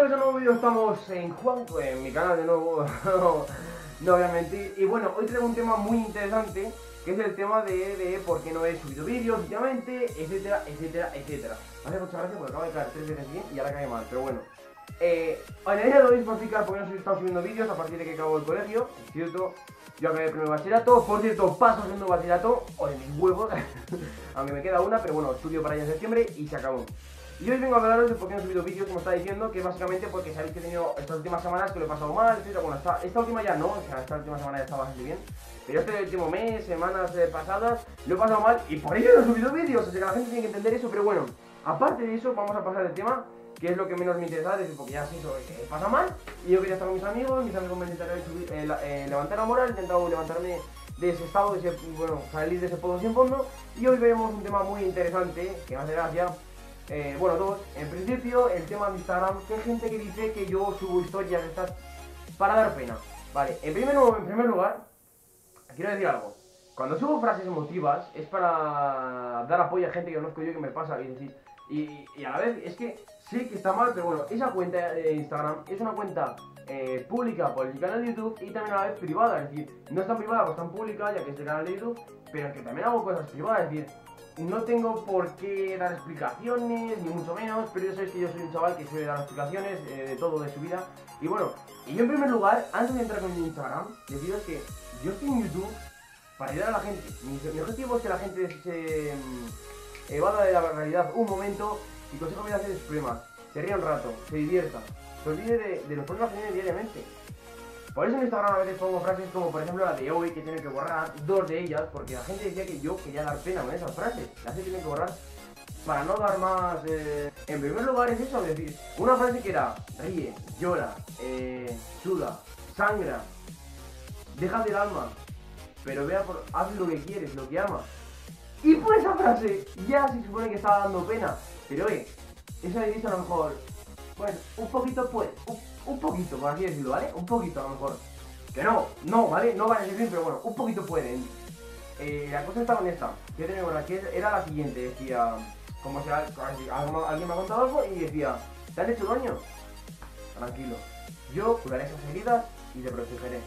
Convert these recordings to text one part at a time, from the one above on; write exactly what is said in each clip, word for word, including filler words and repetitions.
bienvenidos a un nuevo vídeo. Estamos en Juanco, en mi canal de nuevo. No voy a mentir. Y bueno, hoy traigo un tema muy interesante, que es el tema de, de por qué no he subido vídeos últimamente, etcétera, etcétera, etcétera. Me hace mucha gracia porque acaba de caer tres veces bien y ahora cae mal, pero bueno. Eh, en el día de hoy os voy a explicar por qué no he estado subiendo vídeos a partir de que acabo el colegio. Es cierto, yo acabé el primer bachillerato. Por cierto, paso haciendo bachillerato, o de mis huevos, aunque me queda una, pero bueno, estudio para allá en septiembre y se acabó. Y hoy vengo a hablaros de por qué no he subido vídeos, como estaba diciendo, que es básicamente porque sabéis que he tenido estas últimas semanas que lo he pasado mal, etcétera. Bueno, esta, esta última ya no, o sea, esta última semana ya está bastante bien, pero este último mes, semanas eh, pasadas, lo he pasado mal y por ello no he subido vídeos. O sea, que la gente tiene que entender eso, pero bueno, aparte de eso, vamos a pasar al tema, que es lo que menos me interesa, es decir, porque ya sé eso, que pasa mal, y yo quería estar con mis amigos, mis amigos me intentaron subir, eh, eh, levantar la moral, he intentado levantarme de ese estado, de ese, bueno, salir de ese pozo sin fondo, y hoy veremos un tema muy interesante, que me hace gracia. Eh, bueno, dos, en principio, el tema de Instagram, que hay gente que dice que yo subo historias estas para dar pena. Vale, en primer, en primer lugar, quiero decir algo. Cuando subo frases emotivas es para dar apoyo a gente que conozco yo, que me pasa y decir, y, y a la vez es que sé que está mal, pero bueno, esa cuenta de Instagram es una cuenta eh, pública por el canal de YouTube y también a la vez privada, es decir, no es tan privada, pues tan pública, ya que es el canal de YouTube, pero que también hago cosas privadas, es decir, no tengo por qué dar explicaciones, ni mucho menos, pero ya sabéis que yo soy un chaval que suele dar explicaciones eh, de todo de su vida. Y bueno, y yo en primer lugar, antes de entrar con mi Instagram, deciros que yo estoy en YouTube para ayudar a la gente. Mi, mi objetivo es que la gente se mm, evada de la realidad un momento y consiga olvidarse de sus problemas, se ría un rato, se divierta, se olvide de, de los problemas que tiene diariamente. Por eso en Instagram a veces pongo frases como por ejemplo la de hoy, que tienen que borrar dos de ellas, porque la gente decía que yo quería dar pena con esas frases. Las que tienen que borrar para no dar más... Eh... En primer lugar es eso, es decir, una frase que era ríe, llora, eh, suda, sangra, deja del alma, pero vea por, haz lo que quieres, lo que amas. Y por esa frase ya se supone que estaba dando pena, pero eh, eso le dice a lo mejor, bueno, un poquito pues... Un, Un poquito, por así decirlo, ¿vale? Un poquito a lo mejor. Que no, no, ¿vale? No van a ser bien, pero bueno, un poquito pueden. Eh, la cosa estaba en esta. Que tenía una, que era la siguiente, decía... Como si alguien me ha contado algo y decía, ¿te han hecho daño? Tranquilo. Yo curaré esas heridas y te protegeré.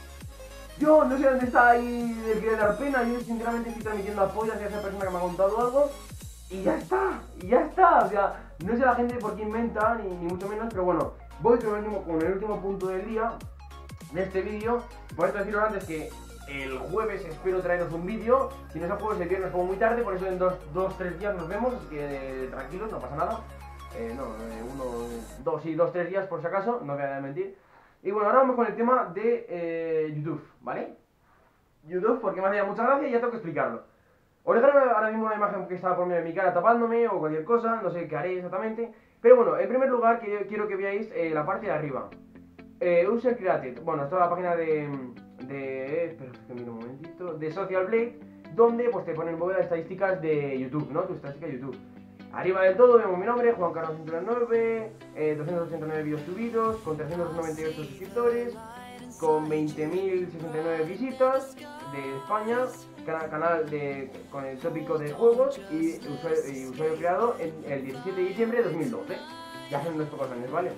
Yo no sé dónde está ahí el querer dar pena. Yo sinceramente estoy transmitiendo apoyo hacia esa persona que me ha contado algo. Y ya está, y ya está. O sea, no sé la gente por qué inventa, ni, ni mucho menos, pero bueno. Voy con el, último, con el último punto del día de este vídeo. Por esto deciros antes que el jueves espero traeros un vídeo. Si no es el jueves, el viernes como muy tarde. Por eso en dos, dos, tres días nos vemos. Así que eh, tranquilos, no pasa nada. eh, No, eh, uno, dos y dos, tres días por si acaso, no voy a mentir. Y bueno, ahora vamos con el tema de eh, YouTube, ¿vale? YouTube, porque me hacía mucha gracia y ya tengo que explicarlo. Os dejaré ahora mismo una imagen que estaba por medio de mi cara tapándome o cualquier cosa, no sé qué haré exactamente. Pero bueno, en primer lugar que quiero que veáis eh, la parte de arriba. eh, User Created, bueno, esto es la página de... de espera, que miro un momentito. De Social Blade, donde pues te ponen bóvedas estadísticas de YouTube, ¿no? Tu estadística de YouTube. Arriba del todo vemos mi nombre, Juan Carlos ciento nueve, eh, doscientos ochenta y nueve vídeos subidos, con trescientos noventa y ocho suscriptores, con veinte mil sesenta y nueve visitas de España, canal, canal de, con el tópico de juegos y usuario, y usuario creado en el diecisiete de diciembre de dos mil doce. Ya son unos pocos años, ¿vale?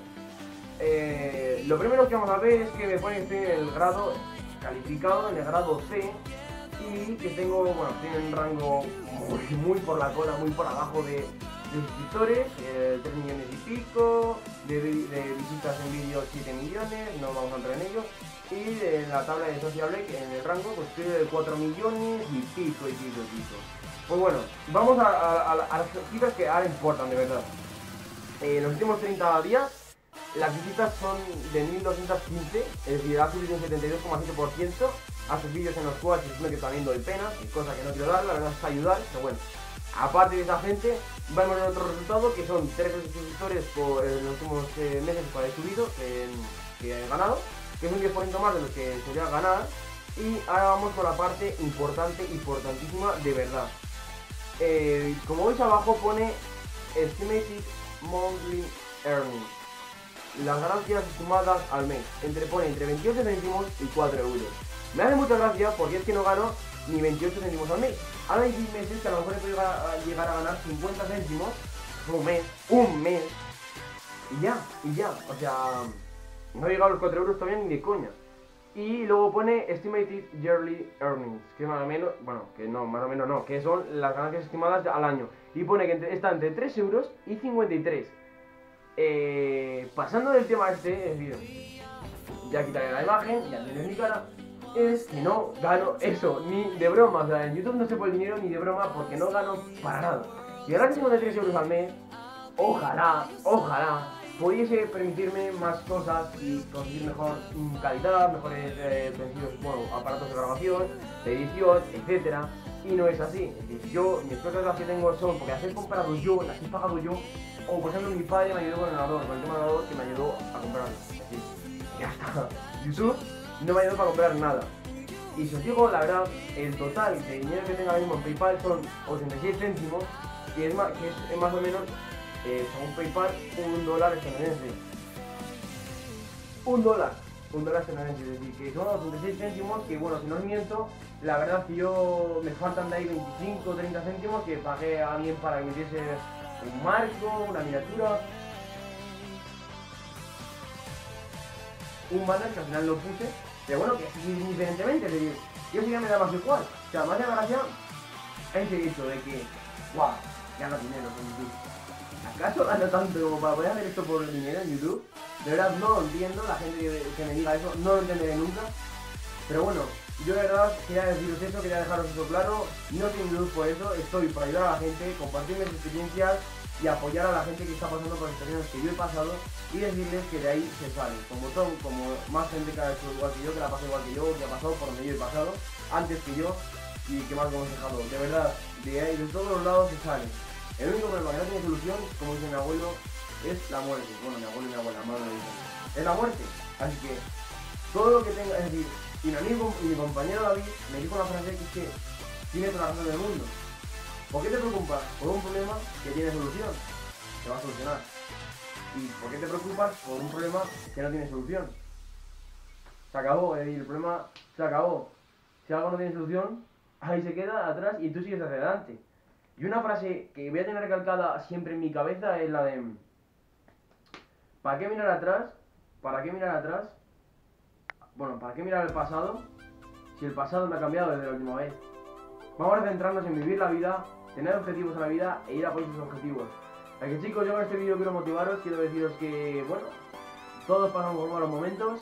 Eh, lo primero que vamos a ver es que me pone que estoy en el grado calificado, en el grado C, y que tengo, bueno, estoy en un rango muy, muy por la cola, muy por abajo de, de suscriptores, eh, tres millones y pico, de, de visitas en vídeos siete millones, no vamos a entrar en ello. Y en la tabla de Social Blade, en el rango, pues estoy de cuatro millones y pico y pico y pico. Pues bueno, vamos a, a, a, a las cifras que ahora importan de verdad. En eh, los últimos treinta días, las visitas son de mil doscientos quince, es decir, ha subido un setenta y dos coma siete por ciento a sus vídeos en los cuales se supone que está viendo el pena, cosa que no quiero dar, la verdad es ayudar, pero bueno. Aparte de esa gente, vamos a ver otro resultado, que son tres suscriptores por en los últimos eh, meses que he subido, que, que he ganado, que es un diez por ciento más de lo que solía ganar. Y ahora vamos con la parte importante, importantísima de verdad. Eh, como veis abajo pone Estimated Monthly Earnings, las ganancias estimadas al mes, entre, pone entre veintiocho céntimos y cuatro euros. Me hace mucha gracia porque es que no gano ni veintiocho céntimos al mes. Ahora hay seis meses que a lo mejor he podido llegar a ganar cincuenta céntimos un mes, un mes. Y ya, y ya, o sea, no ha llegado a los cuatro euros todavía ni de coña. Y luego pone Estimated Yearly Earnings, que más o menos, bueno, que no, más o menos no, que son las ganancias estimadas al año. Y pone que entre, está entre tres euros y cincuenta y tres. Eh, pasando del tema este, es decir, ya quitaré la imagen, ya tienes mi cara, es que no gano eso, ni de broma. O sea, en YouTube no se puede el dinero ni de broma porque no gano para nada. Si ganase cincuenta y tres euros al mes, ojalá, ojalá pudiese permitirme más cosas y conseguir mejor calidad, mejores eh, utensilios, bueno, aparatos de grabación, de edición, etcétera. Y no es así. Es decir, yo, mis cosas las que tengo son porque las he comprado yo, las he pagado yo, o por ejemplo mi padre me ayudó con el ordenador, con el tema del ordenador que me ayudó a comprarlo. Es decir, ya está. YouTube no me ayudó para comprar nada. Y si os digo la verdad, el total de dinero que tengo ahora mismo en PayPal son ochenta y siete céntimos, que es más, que es más o menos, eh, según PayPal, un dólar estadounidense. Un dólar, un dólar estadounidense, es decir, que son ochenta y seis céntimos, que bueno, si no os miento, la verdad es que yo me faltan de ahí veinticinco o treinta céntimos que pagué a alguien para que me diese un marco, una miniatura, un banner que al final lo puse, pero bueno, que es indiferentemente, es decir, yo sí que me da más igual. O sea, más de gracia ese hecho de que, guau, gano dinero con YouTube. ¿Acaso gano tanto como para poder hacer esto por dinero en YouTube? De verdad no lo entiendo, la gente que, que me diga eso, no lo entenderé nunca. Pero bueno, yo de verdad quería deciros eso, quería dejaros eso claro. No tengo luz por eso, estoy para ayudar a la gente, compartir mis experiencias y apoyar a la gente que está pasando por experiencias que yo he pasado y decirles que de ahí se sale. Como son, como más gente que ha hecho igual que yo, que la ha pasado igual que yo, que ha pasado por donde yo he pasado, antes que yo y que más aconsejado. De verdad, de, ahí, de todos los lados se sale. El único problema que no tiene solución, como dice mi abuelo, es la muerte. Bueno, mi abuelo y mi abuela, más lo dicen. Es la muerte. Así que todo lo que tenga, es decir, y mi amigo y mi compañero David me dijo una frase que es que tiene toda la razón del mundo. ¿Por qué te preocupas por un problema que tiene solución? Se va a solucionar. ¿Y por qué te preocupas por un problema que no tiene solución? Se acabó, es decir, el problema se acabó. Si algo no tiene solución, ahí se queda atrás y tú sigues hacia adelante. Y una frase que voy a tener recalcada siempre en mi cabeza es la de ¿para qué mirar atrás? ¿Para qué mirar atrás? Bueno, ¿para qué mirar el pasado? Si el pasado me ha cambiado desde la última vez. Vamos a centrarnos en vivir la vida, tener objetivos en la vida e ir a por esos objetivos. Así que chicos, yo con este vídeo quiero motivaros, quiero deciros que, bueno, todos pasamos por malos momentos.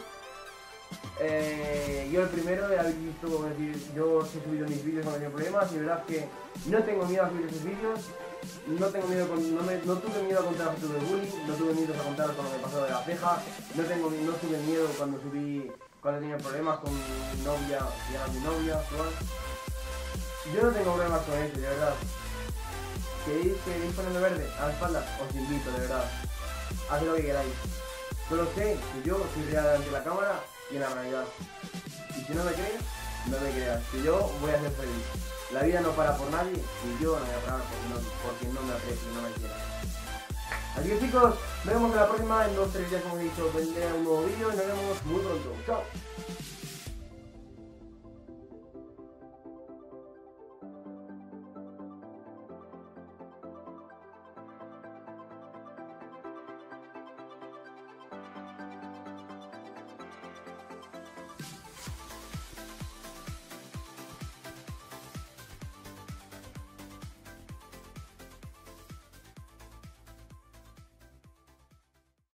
Eh, yo el primero, ya habéis visto, como decir, yo os he subido mis vídeos cuando tenía problemas y la verdad es que no tengo miedo a subir esos vídeos, no tengo miedo, con, no, me, no tuve miedo a contar a de bullying, no tuve miedo a contar cuando me pasó de la ceja, no tengo, no tuve miedo cuando subí, cuando tenía problemas con mi novia, y era mi novia, ¿no? Yo no tengo problemas con eso, de verdad. ¿Queréis, queréis ponerme verde a la espalda? Os invito, de verdad. Haced lo que queráis. Solo sé que yo soy real ante la cámara y en la realidad. Y si no me crees, no me creas, que yo voy a ser feliz. La vida no para por nadie y yo no voy a parar por no, porque no me aprecio y no me quiera. Así que chicos, nos vemos en la próxima, en dos o tres días como he dicho, vendré un nuevo vídeo y nos vemos muy pronto. ¡Chao!